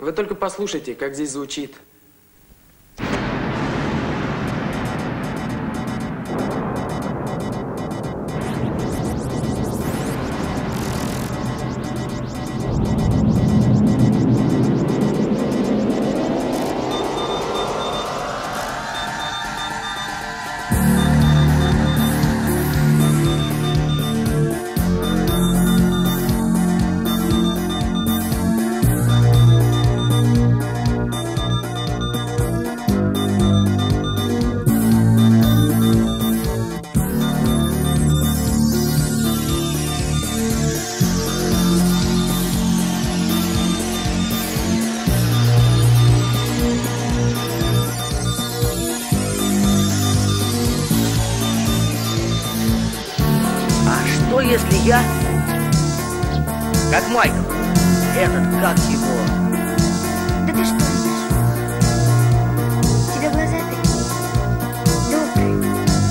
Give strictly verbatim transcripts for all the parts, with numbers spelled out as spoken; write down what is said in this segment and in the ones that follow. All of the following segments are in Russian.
Вы только послушайте, как здесь звучит. Если я, как Майкл, этот, как его? Да ты что, у тебя глаза такие добрые.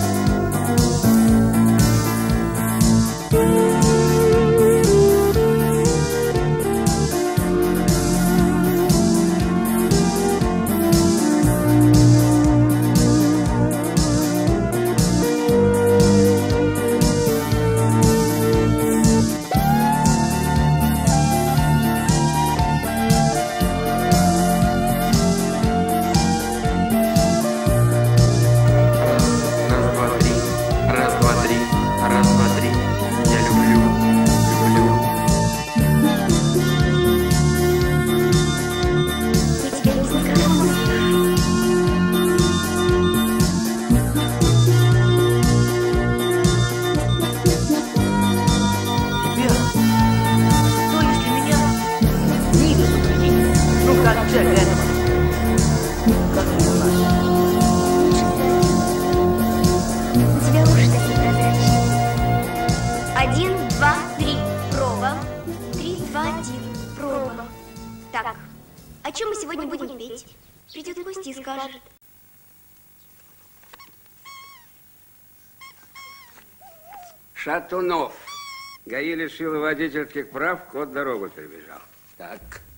Так, о чем мы сегодня будем петь? Придет гость и скажет. Шатунов. ГАИ лишила водительских прав, кот дорогу перебежал. Так.